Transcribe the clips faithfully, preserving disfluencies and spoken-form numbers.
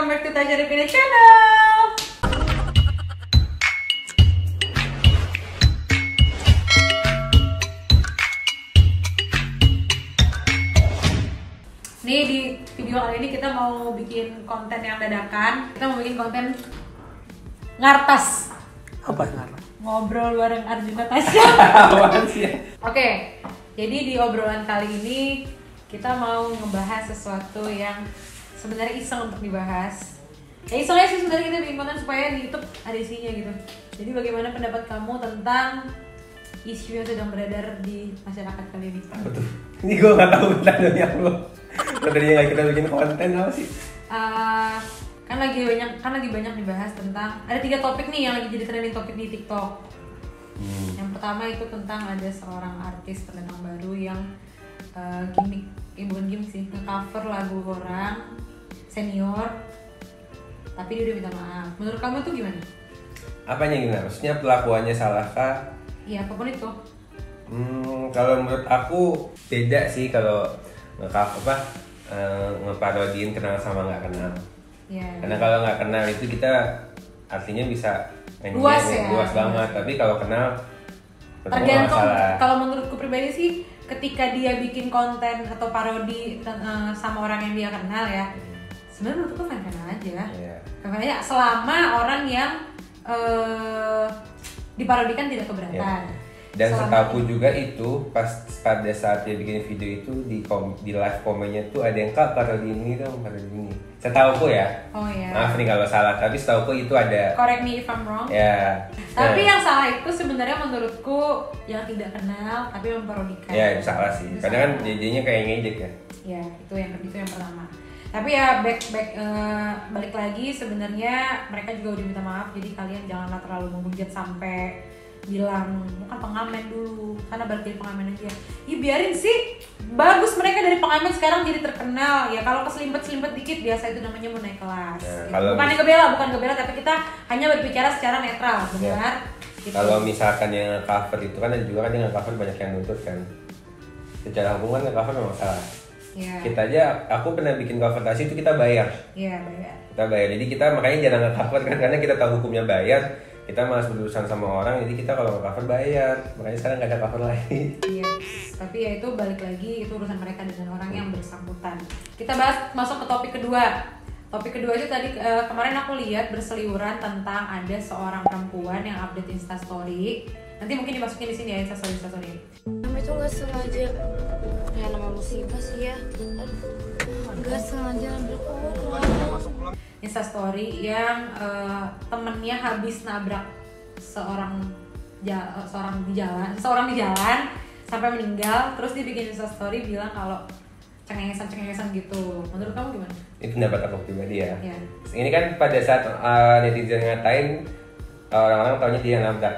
welcome back to Tasya Rifina Channel. Nih di video kali ini kita mau bikin konten yang dadakan. Kita mau bikin konten ngartas. Apa ngartas? Ngobrol bareng Arjuna Tasya. Apaan sih? Oke, jadi di obrolan kali ini kita mau ngebahas sesuatu yang sebenarnya iseng untuk dibahas. Ya iseng aja sih sebenarnya kita bikin konten supaya di YouTube ada isinya gitu. Jadi bagaimana pendapat kamu tentang isu yang sedang beredar di masyarakat kali ini? Betul. Ini gue nggak tahu pertanyaannya lo. Tadinya nggak kita bikin konten apa sih? Uh, kan lagi banyak kan lagi banyak dibahas tentang ada tiga topik nih yang lagi jadi trending topik di TikTok. Hmm. Yang pertama itu tentang ada seorang artis pendatang baru yang uh, gimmick, eh bukan gimmick sih, nge-cover lagu orang senior, tapi dia udah minta maaf. Menurut kamu tuh gimana? Apanya gimana? Maksudnya pelakuannya salahkah? Iya, apapun itu. Hmm, kalau menurut aku beda sih kalau nge-cover apa uh, ngeparodiin kenal sama nggak kenal. Ya, Karena kalau nggak kenal itu kita artinya bisa luas ya, luas banget. Tapi kalau kenal tergantung. Kalau menurutku pribadi sih, ketika dia bikin konten atau parodi uh, sama orang yang dia kenal ya, sebenarnya menurutku fan-fan aja. Yeah. Fan-fan aja selama orang yang uh, diparodikan tidak keberatan. Yeah. Dan setahu juga itu pas pada saat dia bikin video itu di kom, di live komennya tuh ada yang kak parodi ini dong, parodi ini. Setahuku ya. Oh ya. Maaf nih kalau salah, tapi setahuku itu ada. Correct me if I'm wrong. Ya. Tapi nah. yang salah itu sebenarnya menurutku yang tidak kenal tapi memparodikan. Ya itu salah sih. Itu karena salah. Kan jadinya kayak ngejek ya. Ya itu yang itu yang pertama. Tapi ya back back uh, balik lagi sebenarnya mereka juga udah minta maaf, jadi kalian janganlah terlalu menghujat sampai bilang bukan pengamen dulu, karena balik dari pengamen aja. Ya biarin sih, bagus mereka dari pengamen sekarang jadi terkenal. Ya kalau keselimpet-selimpet dikit biasa itu namanya mau naik kelas. Ya, gitu. Bukan ngebela, bukan ngebela, tapi kita hanya berbicara secara netral, benar? Ya. Gitu. Kalau misalkan yang cover itu kan ada juga kan yang cover banyak yang nuntut kan. Secara hukum kan cover memang salah. Ya. Kita aja, aku pernah bikin cover tasnya itu kita bayar. Iya bayar. Kita bayar, jadi kita makanya jangan nge-cover kan, karena kita tahu hukumnya bayar. Kita malas berurusan sama orang, jadi kita kalau nge-cover bayar. Makanya sekarang nggak ada cover lagi. Iya, tapi ya itu balik lagi, itu urusan mereka dengan orang yang bersangkutan. Kita bahas, masuk ke topik kedua. Topik kedua itu tadi uh, kemarin aku lihat berseliweran tentang ada seorang perempuan yang update Instastory. Nanti mungkin dimasukin di sini ya Instastory Instastory. Nama itu nggak sengaja, ya nama musibah sih ya. Nggak sengaja ambil orang. Instastory yang uh, temennya habis nabrak seorang ja, seorang di jalan, seorang di jalan sampai meninggal, terus dia bikin Instastory bilang kalau cengengesan-cengengesan gitu. Menurut kamu gimana? Itu pendapat aku pribadi ya. Ya. Ini kan pada saat uh, netizen ngatain uh, orang-orang taunya dia yang nabrak.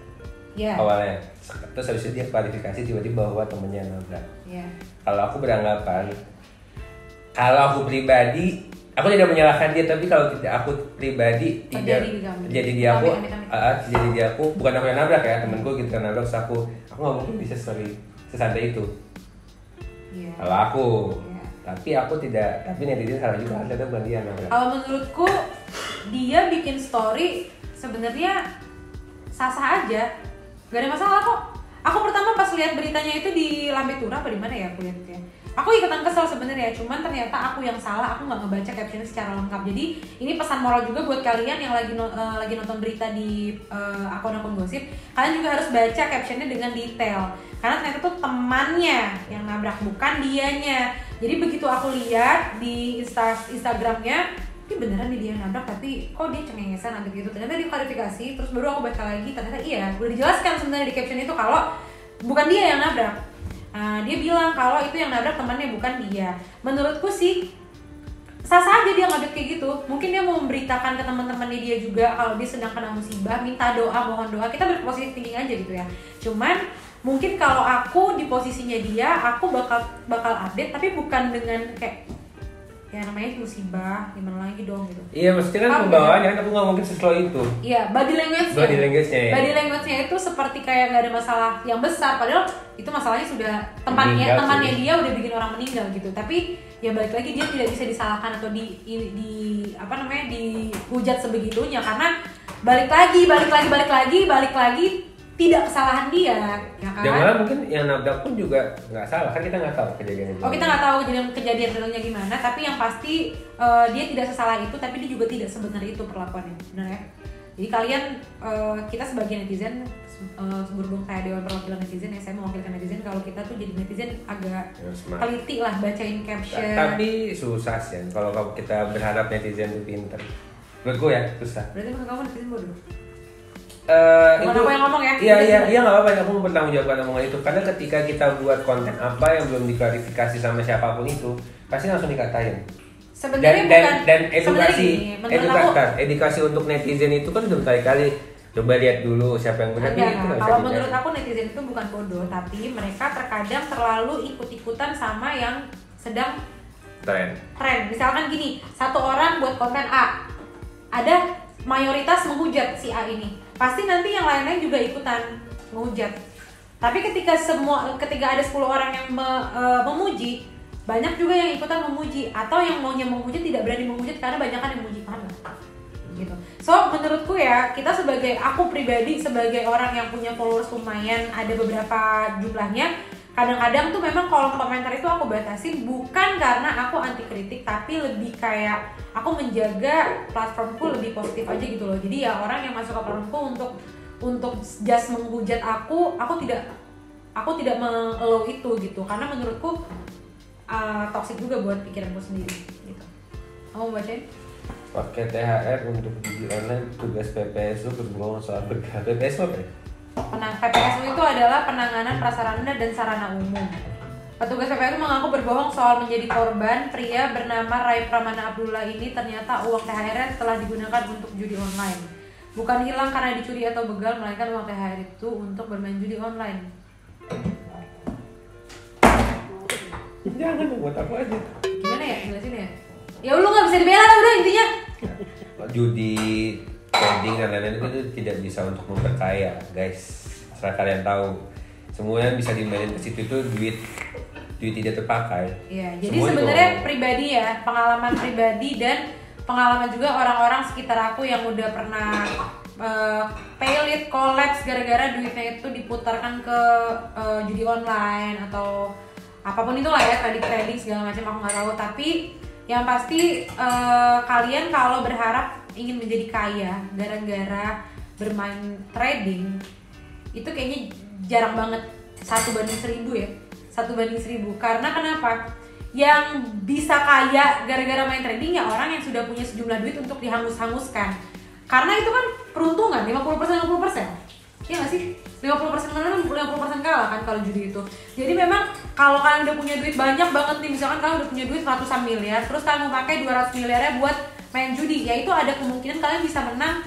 Ya. Awalnya. Terus habis itu dia klarifikasi tiba-tiba bahwa temennya yang nabrak. Ya. Kalau aku beranggapan, kalau aku pribadi, aku tidak menyalahkan dia, tapi kalau tidak aku pribadi tidak jadi di aku, uh, jadi di aku bukan aku yang nabrak ya, temenku gitu kan nabrak, terus aku, aku nggak mungkin bisa story sesantai itu. Yeah. Kalau aku, yeah. Tapi aku tidak, tapi netizen salah juga, ada bukan dia nabrak. Kalau menurutku dia bikin story sebenarnya sah-sah aja, gak ada masalah kok. Aku pertama pas lihat beritanya itu di Lambe Tura apa di mana ya aku lihat ya. Aku ikutan kesel sebenarnya, cuman ternyata aku yang salah, aku nggak ngebaca captionnya secara lengkap. Jadi ini pesan moral juga buat kalian yang lagi no, uh, lagi nonton berita di uh, akun-akun gosip, kalian juga harus baca captionnya dengan detail. Karena ternyata tuh temannya yang nabrak, bukan dianya. Jadi begitu aku lihat di Insta Instagramnya, ini beneran nih dia yang nabrak, tapi kok dia cengengesan gitu. Ternyata dia klarifikasi, terus baru aku baca lagi, ternyata iya, udah dijelaskan sebenarnya di caption itu kalau bukan dia yang nabrak. Nah, dia bilang kalau itu yang nabrak temannya bukan dia. Menurutku sih sah-sah aja dia ngadep kayak gitu. Mungkin dia mau memberitakan ke teman-temannya dia juga kalau dia sedang kena musibah, minta doa, mohon doa. Kita berpositif thinking aja gitu ya. Cuman mungkin kalau aku di posisinya dia, aku bakal bakal update tapi bukan dengan kayak ya namanya musibah, gimana lagi dong gitu. Iya, maksudnya kan pembawaannya kan aku nggak mungkin slow itu. Iya, body language-nya. Body language-nya. Ya. Body language-nya itu seperti kayak nggak ada masalah yang besar, padahal itu masalahnya sudah temannya meninggal, temannya sih. Dia udah bikin orang meninggal gitu. Tapi ya balik lagi dia tidak bisa disalahkan atau di, di, di apa namanya dihujat sebegitunya karena balik lagi balik lagi balik lagi balik lagi tidak kesalahan dia ya kan? Dan malah mungkin yang nabrak pun juga nggak salah kan kita nggak tahu kejadiannya. Oh kita nggak tahu kejadian kejadian realnya gimana tapi yang pasti uh, dia tidak sesalah itu tapi dia juga tidak sebenar itu perlakuannya benar ya. Jadi kalian uh, kita sebagai netizen uh, berhubung saya Dewan Perwakilan Netizen ya saya mewakilkan netizen kalau kita tuh jadi netizen agak teliti lah bacain caption. Tapi susah sih kalau kita berharap netizen itu pinter. Menurut gue ya susah. Berarti maksud kamu netizen bodoh? Uh, Bukan itu, aku yang ngomong ya? Iya iya iya nggak apa-apa aku mau bertanggung jawab omongan itu karena ketika kita buat konten apa yang belum diklarifikasi sama siapapun itu pasti langsung dikatain. Sebenarnya dan, bukan dan, dan edukasi gini, edukasi aku, edukasi untuk netizen itu kan udah berkali-kali coba lihat dulu siapa yang benar. Nah, kalau menurut aku netizen itu bukan bodoh tapi mereka terkadang terlalu ikut-ikutan sama yang sedang tren. Tren. Misalkan gini, satu orang buat konten A, ada mayoritas menghujat si A ini, pasti nanti yang lain-lain juga ikutan menghujat. Tapi ketika semua ketika ada sepuluh orang yang me, e, memuji, banyak juga yang ikutan memuji atau yang maunya memuji tidak berani memuji karena banyak kan yang memuji kan gitu. So menurutku ya kita sebagai aku pribadi sebagai orang yang punya followers lumayan ada beberapa jumlahnya, kadang-kadang tuh memang kolom komentar itu aku batasin bukan karena aku anti kritik tapi lebih kayak aku menjaga platformku lebih positif aja gitu loh. Jadi ya orang yang masuk ke platformku untuk untuk just menghujat aku, aku tidak aku tidak mengeluh itu gitu karena menurutku Uh, toxic juga buat pikiranku sendiri gitu. Kamu bacain? Pakai T H R untuk judi online tugas P P S U berbohong soal berkah. P P S U apa ya? Penang, P P S U itu adalah penanganan prasarana dan sarana umum. Petugas P P S U mengaku berbohong soal menjadi korban. Pria bernama Rai Pramana Abdullah ini ternyata uang T H R-nya telah digunakan untuk judi online. Bukan hilang karena dicuri atau begal, melainkan uang T H R itu untuk bermain judi online. Jangan buat aku aja. Gimana ya jelasin ya? Ya lu nggak bisa dibela lah udah intinya. Judi, trading dan lain-lain itu tidak bisa untuk memperkaya, guys. Asal kalian tahu, semua yang bisa dimainin ke situ itu duit, duit tidak terpakai. Iya, jadi sebenarnya pribadi ya, pengalaman pribadi dan pengalaman juga orang-orang sekitar aku yang udah pernah uh, paylit, collapse gara-gara duitnya itu diputarkan ke uh, judi online atau apapun itulah ya, trading-trading segala macam aku nggak tahu. Tapi yang pasti uh, kalian kalau berharap ingin menjadi kaya gara-gara bermain trading itu kayaknya jarang banget, satu banding seribu ya, satu banding seribu. Karena kenapa? Yang bisa kaya gara-gara main trading ya orang yang sudah punya sejumlah duit untuk dihangus-hanguskan. Karena itu kan peruntungan lima puluh persen lima puluh persen. Iya nggak sih? lima puluh persen menang, lima puluh persen kalah kan kalau judi itu. Jadi memang kalau kalian udah punya duit banyak banget nih, misalkan kalian udah punya duit ratusan miliar, terus kalian mau pakai dua ratus miliarnya buat main judi, ya itu ada kemungkinan kalian bisa menang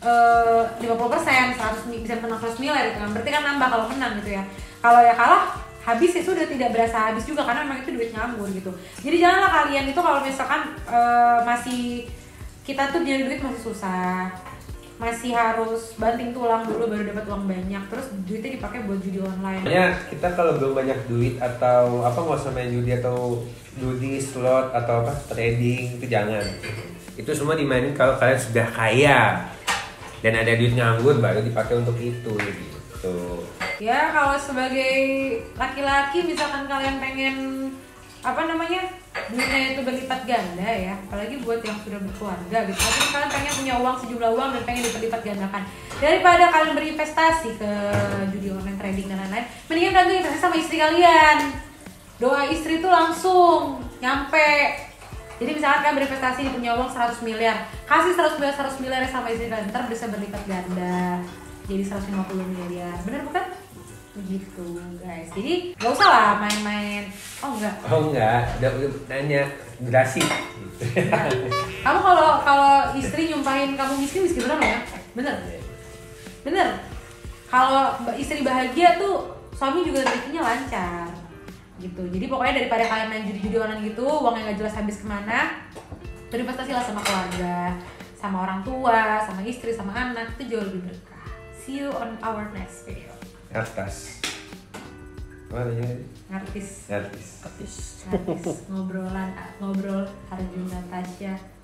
uh, lima puluh persen, seratus bisa menang seratus miliar gitu kan. Berarti kan nambah kalau menang gitu ya. Kalau ya kalah, habis ya sudah tidak berasa habis juga karena memang itu duit nganggur gitu. Jadi janganlah kalian itu kalau misalkan uh, masih kita tuh punya duit masih susah, masih harus banting tulang dulu baru dapat uang banyak, terus duitnya dipakai buat judi online. Ya kita kalau belum banyak duit atau apa nggak usah main judi atau judi slot atau apa trading itu jangan. Itu semua dimainin kalau kalian sudah kaya dan ada duit nganggur baru dipakai untuk itu gitu. Ya kalau sebagai laki-laki misalkan kalian pengen apa namanya duitnya itu berlipat ganda ya, apalagi buat yang sudah berkeluarga gitu. Tapi kalian pengen punya uang sejumlah uang dan pengen berlipat gandakan, daripada kalian berinvestasi ke judi online, trading dan lain-lain, mendingan kalian investasi sama istri kalian. Doa istri itu langsung nyampe. Jadi misalkan kalian berinvestasi punya uang seratus miliar, kasih seratus miliar seratus miliar sama istri kalian, ntar bisa berlipat ganda jadi seratus lima puluh miliar. Bener bukan? Begitu guys, jadi gak usah lah main-main. Oh enggak? Oh enggak, udah, udah nanya durasi. Nah, kamu kalau kalau istri nyumpahin kamu miskin, miskin bener ya? Bener? Bener? Kalau istri bahagia tuh suami juga rezekinya lancar gitu. Jadi pokoknya daripada kalian main judi-judi online gitu, uangnya gak jelas habis kemana, berinvestasilah sama keluarga, sama orang tua, sama istri, sama anak, itu jauh lebih berkah. See you on our next video. Atas. Mana ya? Artis. Artis. Artis. Artis. Ngobrolan ngobrol Arjuna Tasya.